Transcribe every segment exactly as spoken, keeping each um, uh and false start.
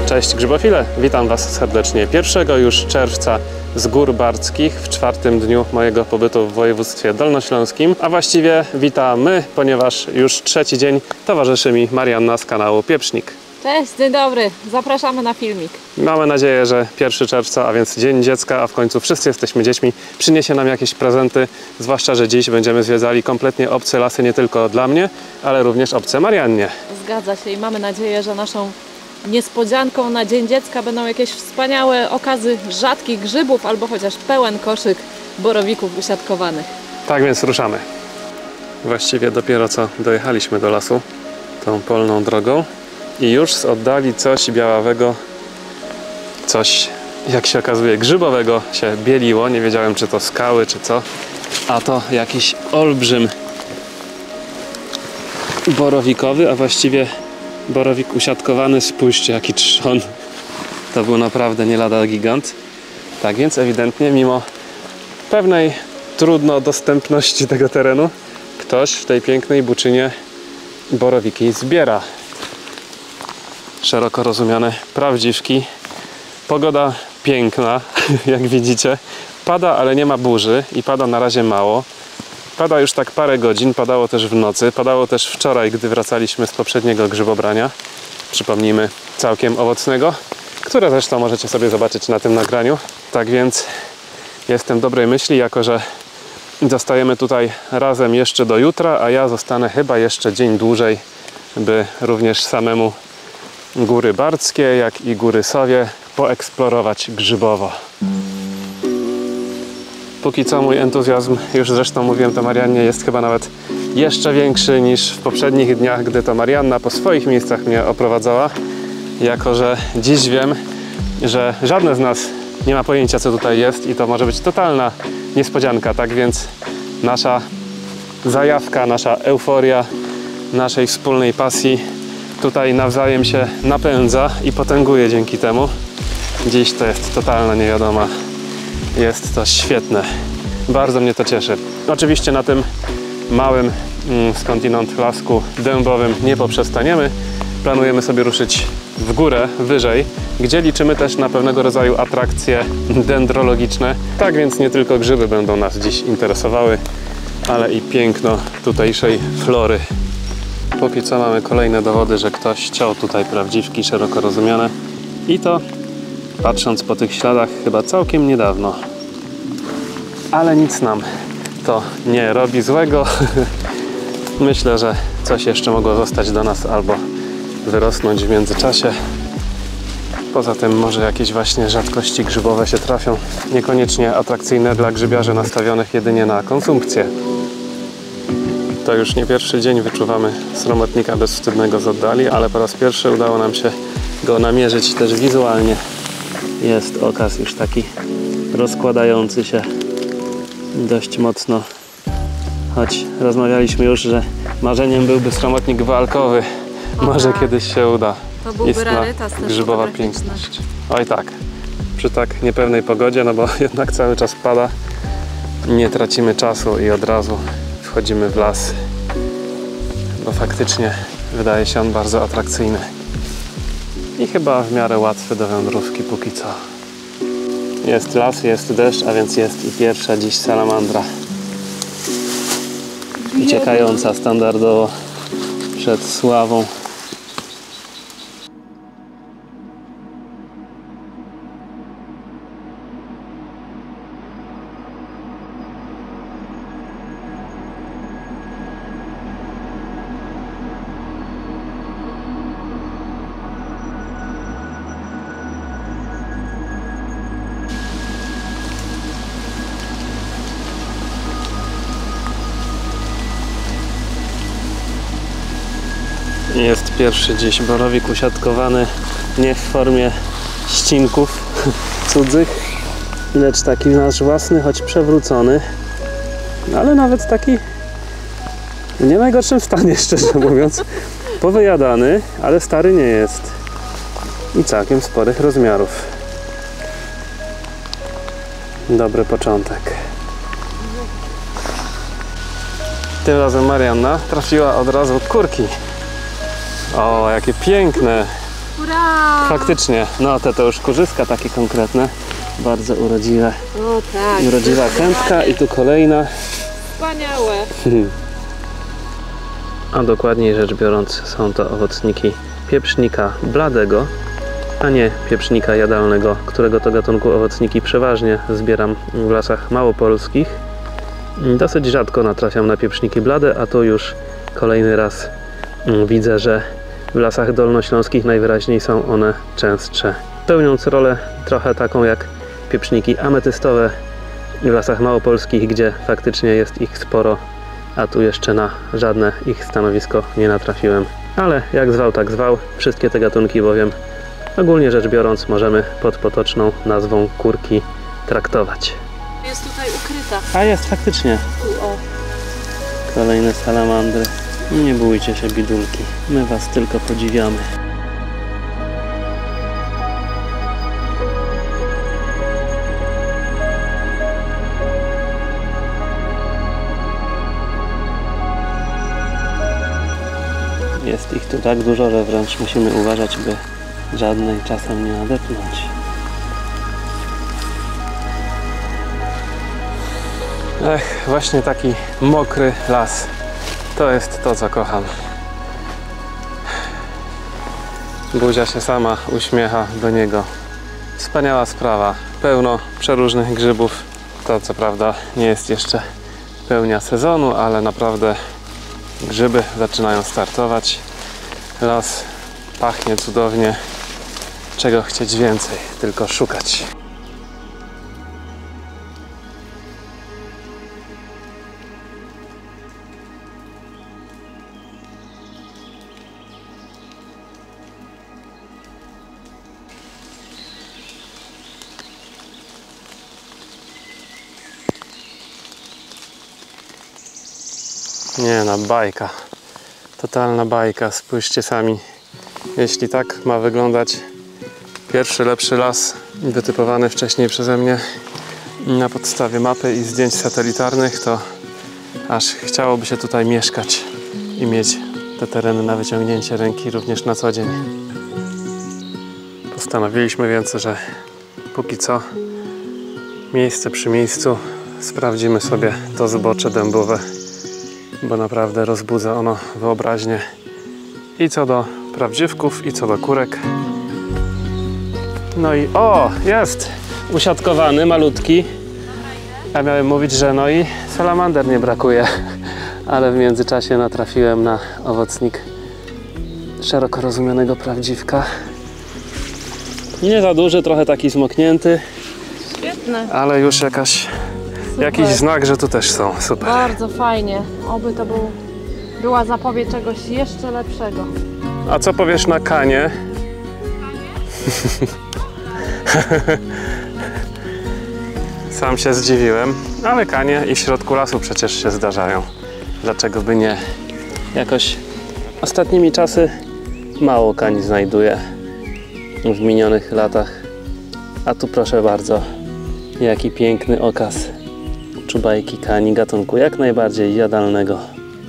Cześć grzybofile, witam Was serdecznie pierwszego już czerwca z Gór Bardzkich w czwartym dniu mojego pobytu w województwie dolnośląskim, a właściwie witamy, ponieważ już trzeci dzień towarzyszy mi Marianna z kanału Pieprznik. Cześć, dzień dobry, zapraszamy na filmik. Mamy nadzieję, że pierwszego czerwca, a więc Dzień Dziecka, a w końcu wszyscy jesteśmy dziećmi, przyniesie nam jakieś prezenty, zwłaszcza że dziś będziemy zwiedzali kompletnie obce lasy nie tylko dla mnie, ale również obce Mariannie. Zgadza się i mamy nadzieję, że naszą niespodzianką na Dzień Dziecka będą jakieś wspaniałe okazy rzadkich grzybów albo chociaż pełen koszyk borowików usiadkowanych. Tak więc ruszamy. Właściwie dopiero co dojechaliśmy do lasu tą polną drogą i już z oddali coś białawego, coś, jak się okazuje, grzybowego się bieliło. Nie wiedziałem, czy to skały, czy co. A to jakiś olbrzym borowikowy, a właściwie borowik usiadkowany. Spójrzcie, jaki trzon. To był naprawdę nie lada gigant. Tak więc ewidentnie, mimo pewnej trudno dostępności tego terenu, ktoś w tej pięknej buczynie borowiki zbiera. Szeroko rozumiane prawdziwki. Pogoda piękna, jak widzicie. Pada, ale nie ma burzy i pada na razie mało. Pada już tak parę godzin, padało też w nocy, padało też wczoraj, gdy wracaliśmy z poprzedniego grzybobrania. Przypomnijmy, całkiem owocnego, które zresztą możecie sobie zobaczyć na tym nagraniu. Tak więc jestem dobrej myśli, jako że zostajemy tutaj razem jeszcze do jutra, a ja zostanę chyba jeszcze dzień dłużej, by również samemu Góry Bardzkie, jak i Góry Sowie poeksplorować grzybowo. Póki co mój entuzjazm, już zresztą mówiłem to Mariannie, jest chyba nawet jeszcze większy niż w poprzednich dniach, gdy to Marianna po swoich miejscach mnie oprowadzała, jako że dziś wiem, że żadne z nas nie ma pojęcia, co tutaj jest i to może być totalna niespodzianka. Tak więc nasza zajawka, nasza euforia naszej wspólnej pasji tutaj nawzajem się napędza i potęguje dzięki temu. Dziś to jest totalna niewiadoma. Jest to świetne. Bardzo mnie to cieszy. Oczywiście na tym małym mm, skądinąd lasku dębowym nie poprzestaniemy. Planujemy sobie ruszyć w górę, wyżej, gdzie liczymy też na pewnego rodzaju atrakcje dendrologiczne. Tak więc nie tylko grzyby będą nas dziś interesowały, ale i piękno tutejszej flory. Póki co mamy kolejne dowody, że ktoś ciął tutaj prawdziwki szeroko rozumiane i to, patrząc po tych śladach, chyba całkiem niedawno. Ale nic nam to nie robi złego. Myślę, że coś jeszcze mogło zostać do nas albo wyrosnąć w międzyczasie. Poza tym może jakieś właśnie rzadkości grzybowe się trafią, niekoniecznie atrakcyjne dla grzybiarzy nastawionych jedynie na konsumpcję. To już nie pierwszy dzień wyczuwamy sromotnika bezwstydnego z oddali, ale po raz pierwszy udało nam się go namierzyć też wizualnie. Jest okaz już taki rozkładający się dość mocno, choć rozmawialiśmy już, że marzeniem byłby sromotnik walkowy. O, może tak. Kiedyś się uda. To byłby rarytas też grzybowa piękność. Oj tak, przy tak niepewnej pogodzie, no bo jednak cały czas pada, nie tracimy czasu i od razu wchodzimy w las, bo faktycznie wydaje się on bardzo atrakcyjny i chyba w miarę łatwy do wędrówki póki co. Jest las, jest deszcz, a więc jest i pierwsza dziś salamandra uciekająca standardowo przed sławą. Jest pierwszy dziś borowik usiadkowany, nie w formie ścinków cudzych, lecz taki nasz własny, choć przewrócony, ale nawet taki w nie najgorszym stanie, szczerze mówiąc. Powyjadany, ale stary nie jest i całkiem sporych rozmiarów. Dobry początek. Tym razem Marianna trafiła od razu kurki. O, jakie piękne! Ura! Faktycznie, no te to już kurzyska takie konkretne. Bardzo urodziwe. O tak. Urodziwa kępka i tu kolejna. Wspaniałe. A dokładniej rzecz biorąc są to owocniki pieprznika bladego, a nie pieprznika jadalnego, którego to gatunku owocniki przeważnie zbieram w lasach małopolskich. Dosyć rzadko natrafiam na pieprzniki blade, a tu już kolejny raz widzę, że w lasach dolnośląskich najwyraźniej są one częstsze. Pełniąc rolę trochę taką jak pieprzniki ametystowe w lasach małopolskich, gdzie faktycznie jest ich sporo, a tu jeszcze na żadne ich stanowisko nie natrafiłem. Ale jak zwał, tak zwał. Wszystkie te gatunki bowiem, ogólnie rzecz biorąc, możemy pod potoczną nazwą kurki traktować. Jest tutaj ukryta. A jest faktycznie. Tu, o. Kolejne salamandry. Nie bójcie się, bidulki. My was tylko podziwiamy. Jest ich tu tak dużo, że wręcz musimy uważać, by żadnej czasem nie nadepnąć. Ech, właśnie taki mokry las. To jest to, co kocham. Buzia się sama uśmiecha do niego. Wspaniała sprawa. Pełno przeróżnych grzybów. To co prawda nie jest jeszcze pełnia sezonu, ale naprawdę grzyby zaczynają startować. Las pachnie cudownie. Czego chcieć więcej? Tylko szukać. Nie no, bajka. Totalna bajka. Spójrzcie sami. Jeśli tak ma wyglądać pierwszy, lepszy las wytypowany wcześniej przeze mnie na podstawie mapy i zdjęć satelitarnych, to aż chciałoby się tutaj mieszkać i mieć te tereny na wyciągnięcie ręki również na co dzień. Postanowiliśmy więc, że póki co miejsce przy miejscu sprawdzimy sobie to zbocze dębowe, bo naprawdę rozbudza ono wyobraźnię i co do prawdziwków, i co do kurek. No i o, jest usiadkowany, malutki. Ja miałem mówić, że no i salamander nie brakuje, ale w międzyczasie natrafiłem na owocnik szeroko rozumianego prawdziwka. Nie za duży, trochę taki zmoknięty. Świetne. Ale już jakaś, jakiś znak, że tu też są. Super. Bardzo fajnie. Oby to był, była zapowiedź czegoś jeszcze lepszego. A co powiesz na kanie? Sam się zdziwiłem, ale kanie i w środku lasu przecież się zdarzają. Dlaczego by nie? Jakoś ostatnimi czasy mało kani znajduję w minionych latach. A tu proszę bardzo, jaki piękny okaz czubajki kani, gatunku jak najbardziej jadalnego.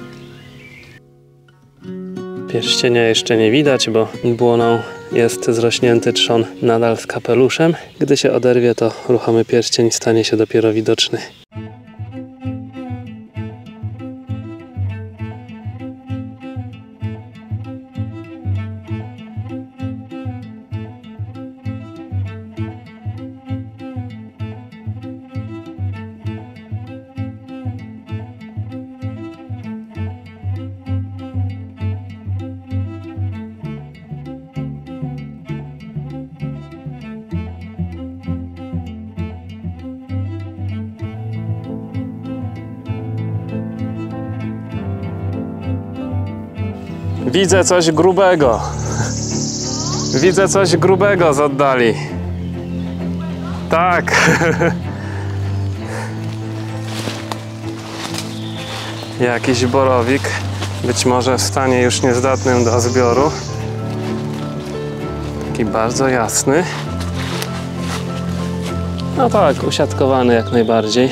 Pierścienia jeszcze nie widać, bo błoną jest zrośnięty trzon nadal z kapeluszem. Gdy się oderwie, to ruchomy pierścień stanie się dopiero widoczny. Widzę coś grubego. Widzę coś grubego z oddali. Tak. Jakiś borowik. Być może w stanie już niezdatnym do zbioru. Taki bardzo jasny. No tak, usiadkowany jak najbardziej.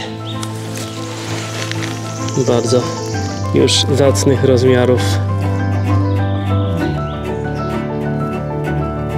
Bardzo już zacnych rozmiarów.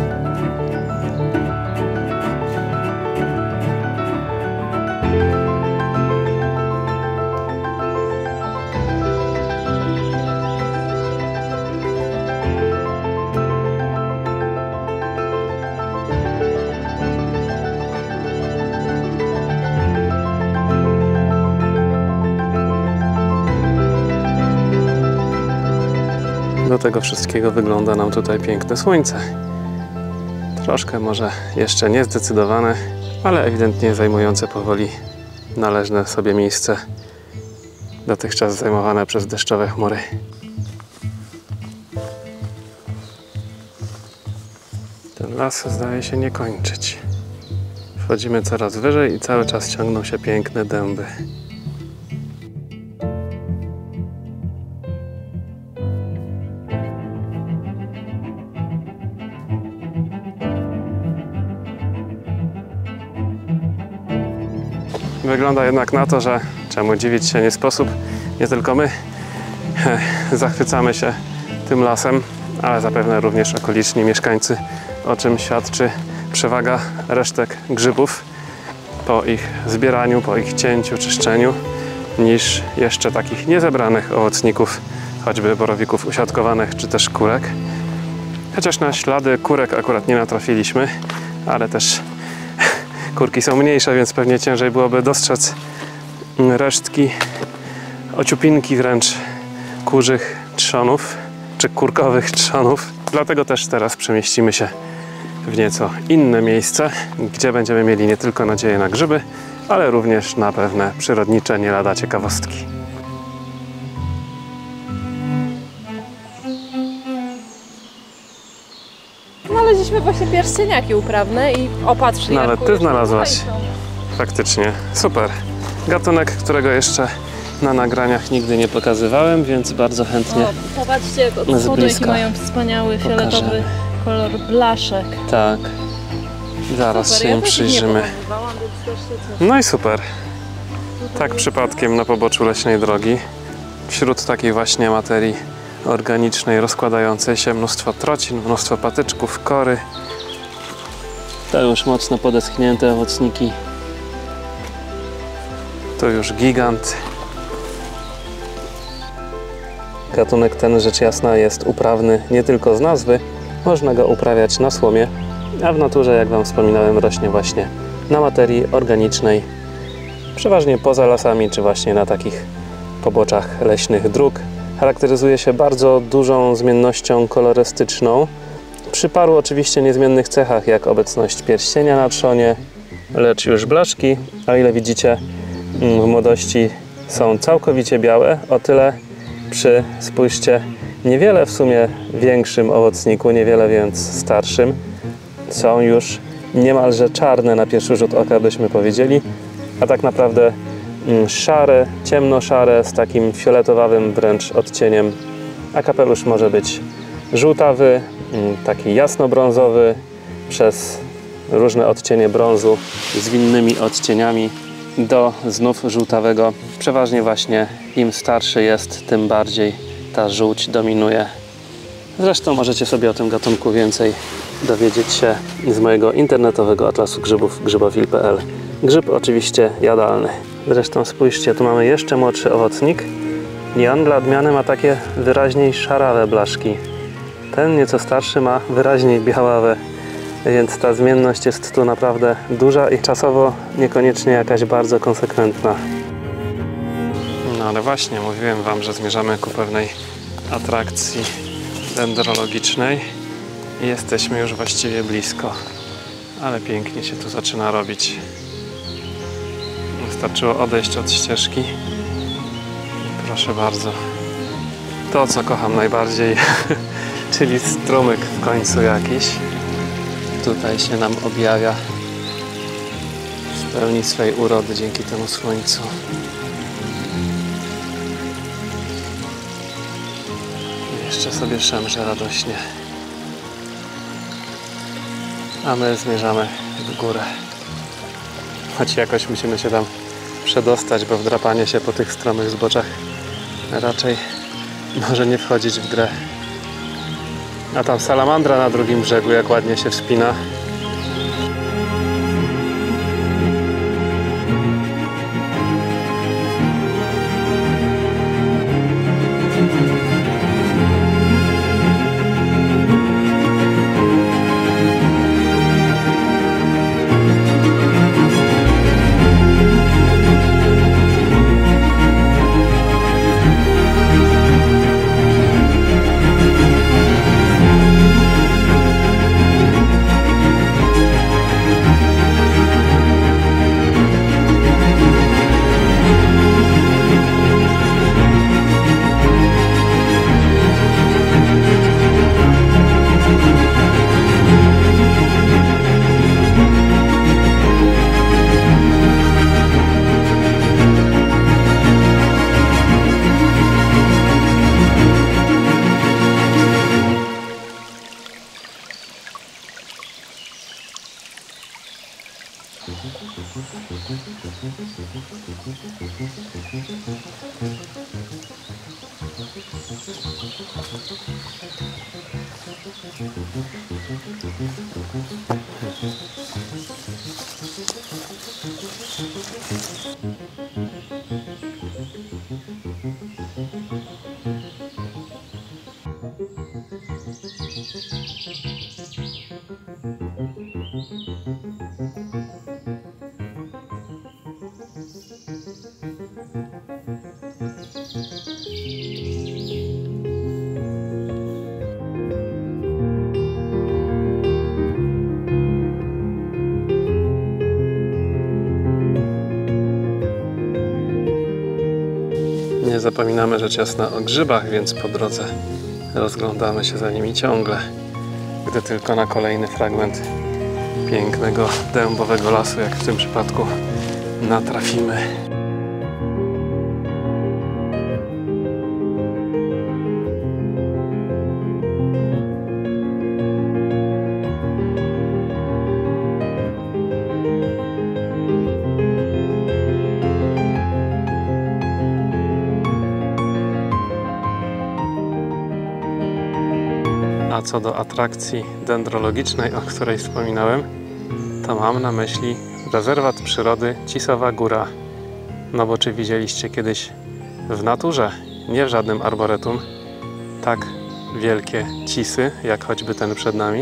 Do tego wszystkiego wygląda nam tutaj piękne słońce. Troszkę może jeszcze niezdecydowane, ale ewidentnie zajmujące powoli należne sobie miejsce, dotychczas zajmowane przez deszczowe chmury. Ten las zdaje się nie kończyć. Wchodzimy coraz wyżej i cały czas ciągną się piękne dęby. Wygląda jednak na to, że czemu dziwić się nie sposób, nie tylko my zachwycamy się tym lasem, ale zapewne również okoliczni mieszkańcy, o czym świadczy przewaga resztek grzybów po ich zbieraniu, po ich cięciu, czyszczeniu, niż jeszcze takich niezebranych owocników, choćby borowików usiadkowanych czy też kurek. Chociaż na ślady kurek akurat nie natrafiliśmy, ale też kurki są mniejsze, więc pewnie ciężej byłoby dostrzec resztki, ociupinki wręcz kurzych trzonów, czy kurkowych trzonów. Dlatego też teraz przemieścimy się w nieco inne miejsce, gdzie będziemy mieli nie tylko nadzieję na grzyby, ale również na pewne przyrodnicze nie lada ciekawostki. Znaleźliśmy właśnie pierścieniaki uprawne i opatrz, Nawet Jarku, ty już znalazłaś. tutaj są. Faktycznie, super. Gatunek, którego jeszcze na nagraniach nigdy nie pokazywałem, więc bardzo chętnie. O, popatrzcie od z spodu, jaki bliska mają wspaniały fioletowy pokażemy. kolor blaszek. Tak. Zaraz Super, się ja im też ich nie przyjrzymy. pokazywałam, więc też się cieszę. No i super. Tutaj Tak jest- przypadkiem na poboczu leśnej drogi, wśród takiej właśnie materii organicznej, rozkładającej się, mnóstwo trocin, mnóstwo patyczków, kory. To już mocno podeschnięte owocniki. To już gigant. Gatunek ten, rzecz jasna, jest uprawny nie tylko z nazwy, można go uprawiać na słomie, a w naturze, jak Wam wspominałem, rośnie właśnie na materii organicznej, przeważnie poza lasami, czy właśnie na takich poboczach leśnych dróg. Charakteryzuje się bardzo dużą zmiennością kolorystyczną, przy paru oczywiście niezmiennych cechach, jak obecność pierścienia na trzonie, lecz już blaszki, o ile widzicie, w młodości są całkowicie białe, o tyle przy, spójrzcie, niewiele w sumie większym owocniku, niewiele więc starszym, są już niemalże czarne na pierwszy rzut oka, byśmy powiedzieli, a tak naprawdę mm, szare, ciemnoszare z takim fioletowawym wręcz odcieniem, a kapelusz może być żółtawy, mm, taki jasnobrązowy przez różne odcienie brązu z innymi odcieniami do znów żółtawego. Przeważnie właśnie im starszy jest, tym bardziej ta żółć dominuje. Zresztą możecie sobie o tym gatunku więcej dowiedzieć się z mojego internetowego atlasu grzybów grzybofil kropka p l. Grzyb oczywiście jadalny. Zresztą spójrzcie, tu mamy jeszcze młodszy owocnik i on dla odmiany ma takie wyraźniej szarawe blaszki. Ten nieco starszy ma wyraźniej białawe, więc ta zmienność jest tu naprawdę duża i czasowo niekoniecznie jakaś bardzo konsekwentna. No ale właśnie, mówiłem Wam, że zmierzamy ku pewnej atrakcji dendrologicznej i jesteśmy już właściwie blisko, ale pięknie się tu zaczyna robić. Wystarczyło odejść od ścieżki. Proszę bardzo. To, co kocham najbardziej, czyli strumyk w końcu jakiś. Tutaj się nam objawia w pełni swej urody dzięki temu słońcu. Jeszcze sobie szemrze radośnie. A my zmierzamy w górę. Choć jakoś musimy się tam przedostać, bo wdrapanie się po tych stromych zboczach raczej może nie wchodzić w grę. A tam salamandra na drugim brzegu, jak ładnie się wspina. Nie zapominamy rzecz jasna o grzybach, więc po drodze rozglądamy się za nimi ciągle, gdy tylko na kolejny fragment pięknego dębowego lasu, jak w tym przypadku, natrafimy. A co do atrakcji dendrologicznej, o której wspominałem, to mam na myśli rezerwat przyrody Cisowa Góra. No bo czy widzieliście kiedyś w naturze, nie w żadnym arboretum, tak wielkie cisy, jak choćby ten przed nami?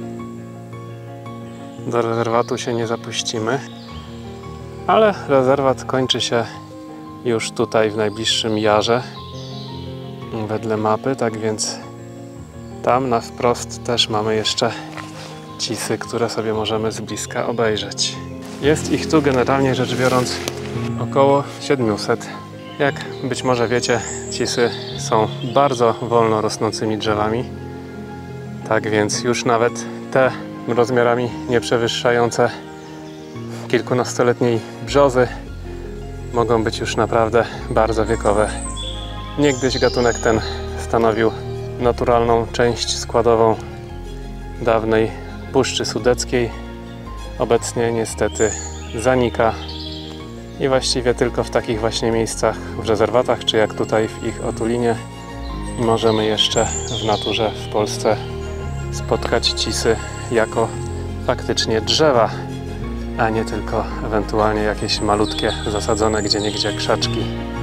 Do rezerwatu się nie zapuścimy, ale rezerwat kończy się już tutaj w najbliższym jarze, wedle mapy, tak więc tam na wprost też mamy jeszcze cisy, które sobie możemy z bliska obejrzeć. Jest ich tu generalnie rzecz biorąc około siedmiuset. Jak być może wiecie, cisy są bardzo wolno rosnącymi drzewami. Tak więc już nawet te rozmiarami nie przewyższające kilkunastoletniej brzozy mogą być już naprawdę bardzo wiekowe. Niegdyś gatunek ten stanowił naturalną część składową dawnej Puszczy Sudeckiej. Obecnie niestety zanika i właściwie tylko w takich właśnie miejscach, w rezerwatach, czy jak tutaj w ich otulinie, możemy jeszcze w naturze w Polsce spotkać cisy jako faktycznie drzewa, a nie tylko ewentualnie jakieś malutkie, zasadzone gdzieniegdzie krzaczki.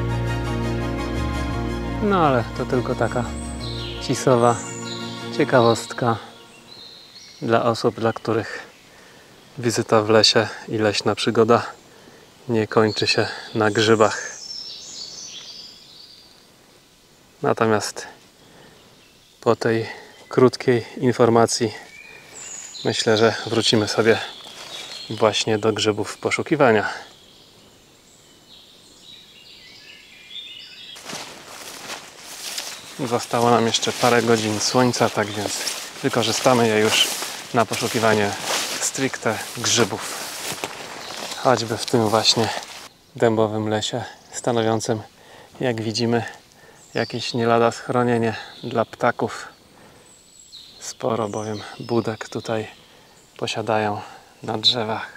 No ale to tylko taka cisowa ciekawostka dla osób, dla których wizyta w lesie i leśna przygoda nie kończy się na grzybach. Natomiast po tej krótkiej informacji myślę, że wrócimy sobie właśnie do grzybów poszukiwania. Zostało nam jeszcze parę godzin słońca, tak więc wykorzystamy je już na poszukiwanie stricte grzybów. Choćby w tym właśnie dębowym lesie, stanowiącym, jak widzimy, jakieś nie lada schronienie dla ptaków. Sporo bowiem budek tutaj posiadają na drzewach.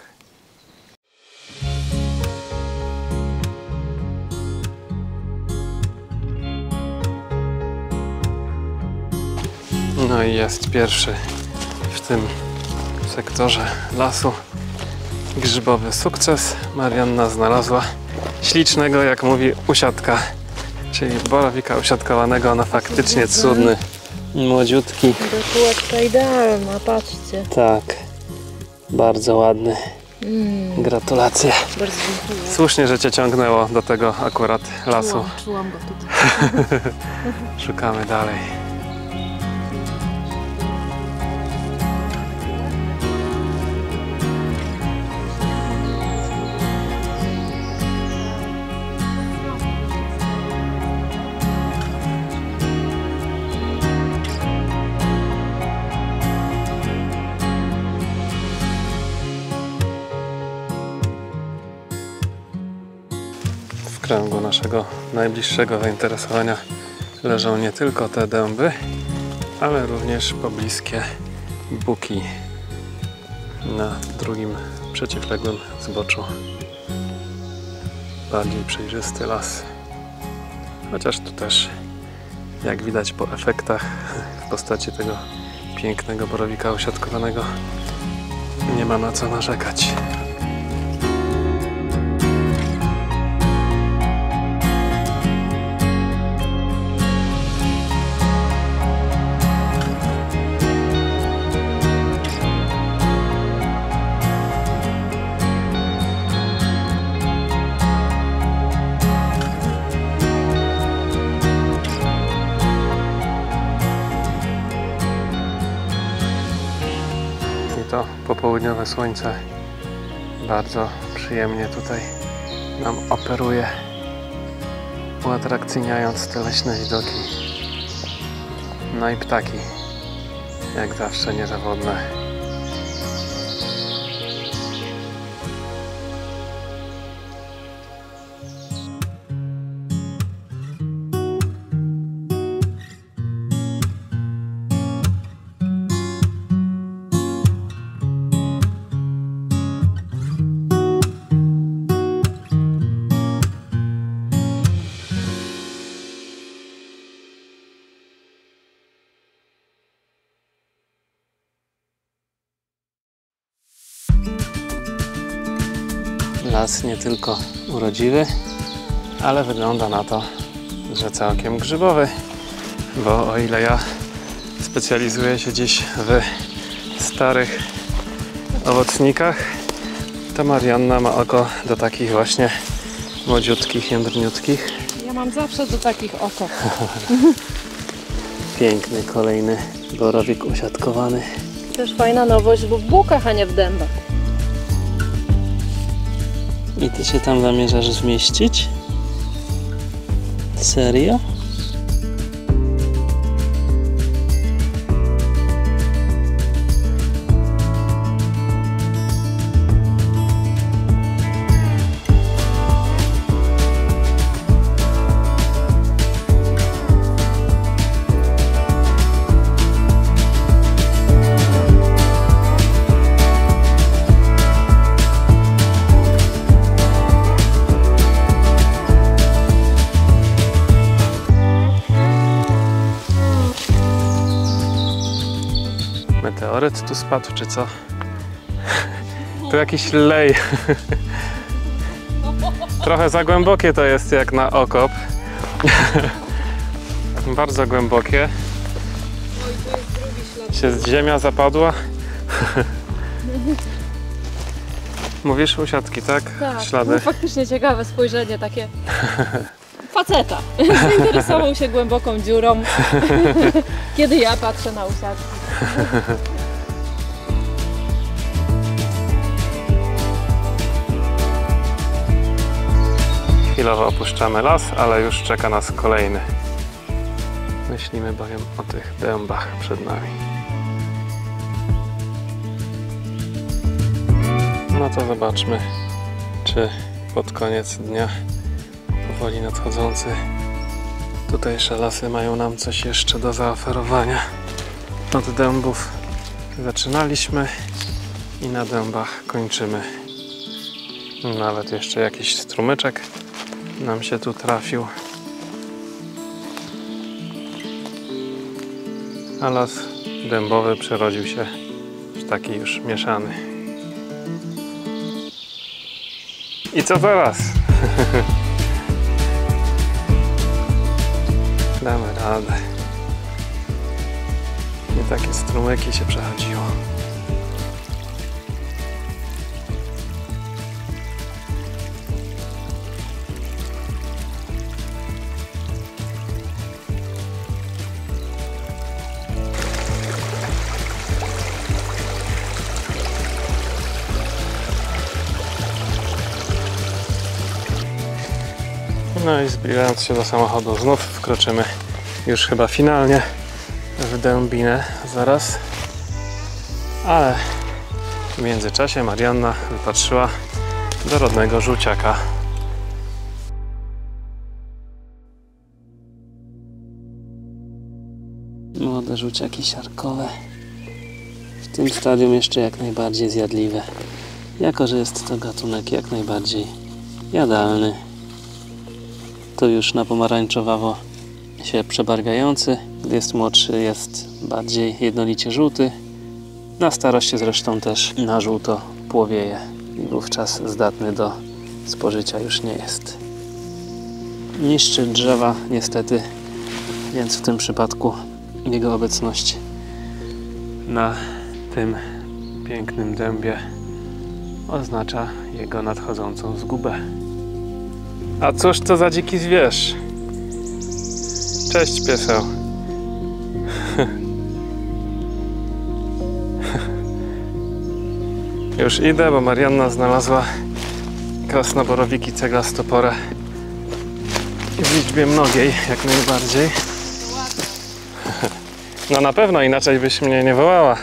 No i jest pierwszy w tym sektorze lasu grzybowy sukces. Marianna znalazła ślicznego, jak mówi, usiadka, czyli borowika usiadkowanego, no faktycznie cudny, młodziutki. Dokładka idealna, patrzcie. Tak, bardzo ładny. Mm. Gratulacje. Bardzo dziękuję. Słusznie, że Cię ciągnęło do tego akurat lasu. Czułam, czułam go tutaj. Szukamy dalej. W kręgu naszego najbliższego zainteresowania leżą nie tylko te dęby, ale również pobliskie buki na drugim przeciwległym zboczu. Bardziej przejrzysty las, chociaż tu też Jak widać po efektach w postaci tego pięknego borowika usiadkowanego, nie ma na co narzekać. To popołudniowe słońce bardzo przyjemnie tutaj nam operuje, uatrakcyjniając te leśne widoki. No i ptaki, jak zawsze niezawodne. Las nie tylko urodziwy, ale wygląda na to, że całkiem grzybowy, bo o ile ja specjalizuję się dziś w starych owocnikach, to Marianna ma oko do takich właśnie młodziutkich, jędrniutkich. Ja mam zawsze do takich oko. Piękny kolejny borowik usiadkowany. Też fajna nowość, bo w bukach, a nie w dębach. I ty się tam zamierzasz zmieścić? Serio? Meteoryt tu spadł, czy co? Tu jakiś lej. Trochę za głębokie to jest jak na okop. Bardzo głębokie. Się ziemia zapadła. Mówisz usiadki, tak? Tak, Ślady. no, faktycznie ciekawe spojrzenie takie faceta. Zainteresował się głęboką dziurą, kiedy ja patrzę na usiadki. Chwilowo opuszczamy las, ale już czeka nas kolejny. Myślimy bowiem o tych dębach przed nami. No to zobaczmy, czy pod koniec dnia powoli nadchodzący tutejsze lasy mają nam coś jeszcze do zaoferowania. Od dębów zaczynaliśmy i na dębach kończymy. Nawet jeszcze jakiś strumyczek nam się tu trafił. A las dębowy przerodził się w taki już mieszany. I co teraz? Damy radę. Nie takie strumyki się przechodziło. No i zbliżając się do samochodu, znów wkroczymy już chyba finalnie w dębinę zaraz. Ale w międzyczasie Marianna wypatrzyła dorodnego żółciaka. Młode żółciaki siarkowe. W tym stadium jeszcze jak najbardziej zjadliwe. Jako że jest to gatunek jak najbardziej jadalny. To już na pomarańczowawo się przebarwiający. Gdy jest młodszy, jest bardziej jednolicie żółty. Na starości zresztą też na żółto płowieje i wówczas zdatny do spożycia już nie jest. Niszczy drzewa niestety, więc w tym przypadku jego obecność na tym pięknym dębie oznacza jego nadchodzącą zgubę. A cóż to za dziki zwierz? Cześć, pieseł. Już idę, bo Marianna znalazła krasnoborowiki ceglastoporę w liczbie mnogiej, jak najbardziej. No na pewno, inaczej byś mnie nie wołała.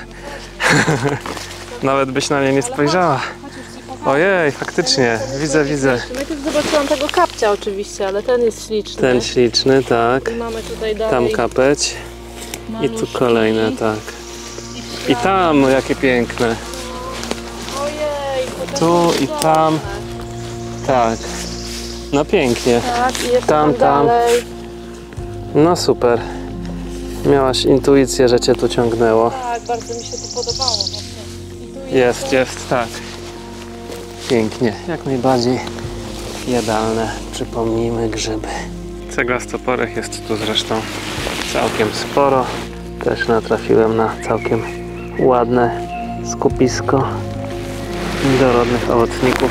Nawet byś na nie nie spojrzała. Ojej, faktycznie, widzę, widzę. Najpierw zobaczyłam tego kapcia oczywiście, ale ten jest śliczny. Ten śliczny, tak. I mamy tutaj dalej Tam kapeć. I tu maluszki. kolejne, tak. I tam, no jakie piękne. Ojej, to Tu też i jest tam. ładne. Tak. No pięknie. Tak, i jeszcze Tam, tam, tam. dalej. No super. Miałaś intuicję, że cię tu ciągnęło. Tak, bardzo mi się to podobało właśnie. I tu Jest, jest, tak. Pięknie. Jak najbardziej jadalne. Przypomnijmy grzyby. Ceglastoporek jest tu zresztą całkiem sporo. Też natrafiłem na całkiem ładne skupisko dorodnych owocników.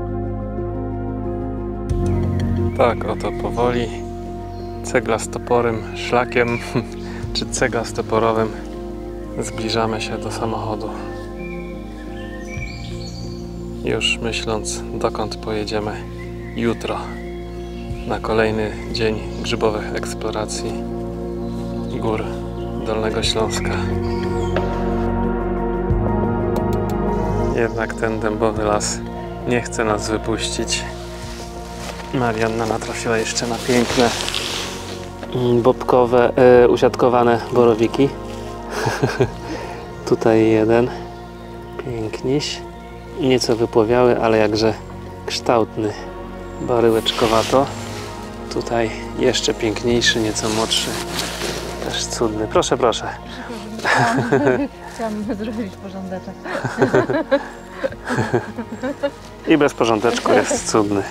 Tak oto powoli ceglastoporym szlakiem czy ceglastoporowym zbliżamy się do samochodu. Już myśląc, dokąd pojedziemy jutro na kolejny dzień grzybowych eksploracji gór Dolnego Śląska. Jednak ten dębowy las nie chce nas wypuścić. Marianna natrafiła jeszcze na piękne bobkowe, e, usiadkowane borowiki. Tutaj jeden. Piękniś. Nieco wypłowiały, ale jakże kształtny. Baryłeczkowato. Tutaj jeszcze piękniejszy, nieco młodszy. Też cudny. Proszę, proszę. Chciałam zrobić porządeczek. I bez porządeczku jest cudny.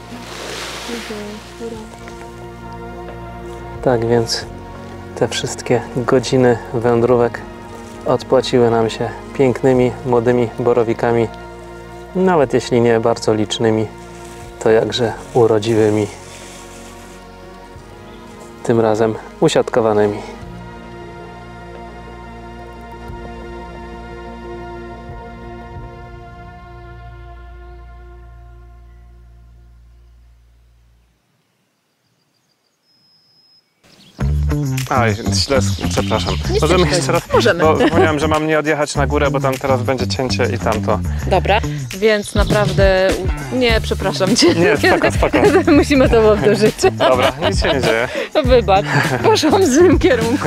Tak więc te wszystkie godziny wędrówek odpłaciły nam się pięknymi, młodymi borowikami, nawet jeśli nie bardzo licznymi, to jakże urodziwymi, tym razem usiadkowanymi. Aj, źle, przepraszam. Nie Możemy styczność. jeszcze raz, Możemy. bo zapomniałem, że mam nie odjechać na górę, bo tam teraz będzie cięcie i tamto. Dobra, więc naprawdę nie, przepraszam cię. Nie, spoko, spoko. Musimy to powtórzyć. Dobra, nic się nie dzieje. Wybacz, poszłam w złym kierunku.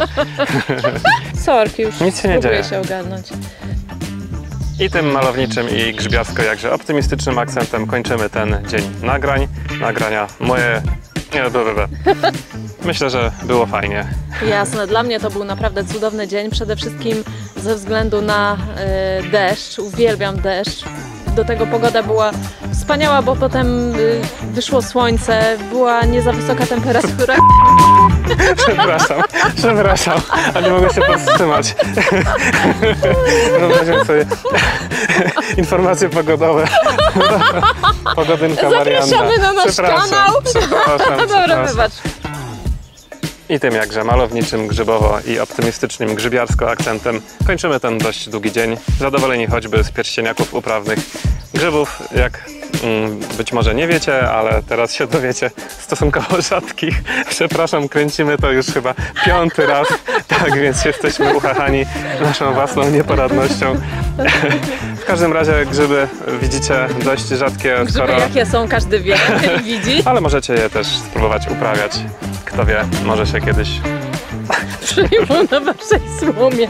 Sorki, już Nic się nie próbuję dzieje. się ogarnąć. I tym malowniczym i grzybiarsko jakże optymistycznym akcentem kończymy ten dzień nagrań. Nagrania moje... Nie, dobra. Myślę, że było fajnie. Jasne, dla mnie to był naprawdę cudowny dzień, przede wszystkim ze względu na e, deszcz. Uwielbiam deszcz. Do tego pogoda była wspaniała, bo potem y, wyszło słońce, była nie za wysoka temperatura. Przepraszam, przepraszam, a nie mogę się powstrzymać. Wyobraźmy sobie informacje pogodowe. Pogodynka Marianna. Zapraszamy na nasz Przepraszam, kanał. Przepraszam, Dobra, przepraszam. wybacz. I tym jakże malowniczym, grzybowo i optymistycznym grzybiarsko akcentem kończymy ten dość długi dzień. Zadowoleni choćby z pierścieniaków uprawnych grzybów, jak mm, być może nie wiecie, ale teraz się dowiecie, stosunkowo rzadkich. Przepraszam, kręcimy to już chyba piąty raz, tak więc jesteśmy uchachani naszą własną nieporadnością. W każdym razie grzyby widzicie dość rzadkie, Grzyby skoro... jakie są, każdy wie i widzi. Ale możecie je też spróbować uprawiać. Kto wie, może się kiedyś... Przyjmą na waszej słomie.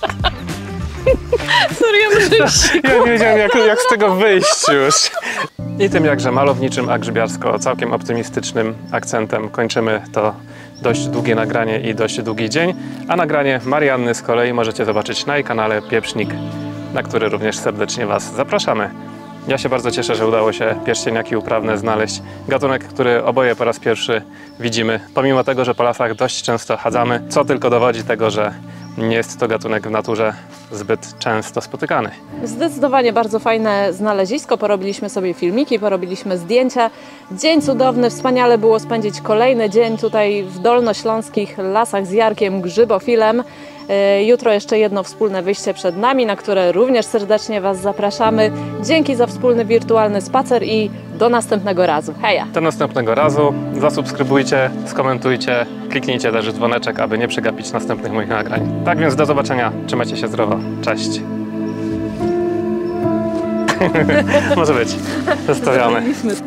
Serio, muszę iść. Ja nie wiedziałem jak, jak z tego wyjść już. I tym jakże malowniczym, a grzybiarsko całkiem optymistycznym akcentem kończymy to dość długie nagranie i dość długi dzień, a nagranie Marianny z kolei możecie zobaczyć na jej kanale Pieprznik, na który również serdecznie Was zapraszamy. Ja się bardzo cieszę, że udało się pierścieniaki uprawne znaleźć. Gatunek, który oboje po raz pierwszy widzimy, pomimo tego, że po lasach dość często chadzamy, co tylko dowodzi tego, że nie jest to gatunek w naturze zbyt często spotykany. Zdecydowanie bardzo fajne znalezisko, porobiliśmy sobie filmiki, porobiliśmy zdjęcia. Dzień cudowny, wspaniale było spędzić kolejny dzień tutaj w dolnośląskich lasach z Jarkiem Grzybofilem. Jutro jeszcze jedno wspólne wyjście przed nami, na które również serdecznie Was zapraszamy. Dzięki za wspólny wirtualny spacer i do następnego razu. Heja! Do następnego razu. Zasubskrybujcie, skomentujcie, kliknijcie też w dzwoneczek, aby nie przegapić następnych moich nagrań. Tak więc do zobaczenia. Trzymajcie się zdrowo. Cześć. Może być. Zostawiamy.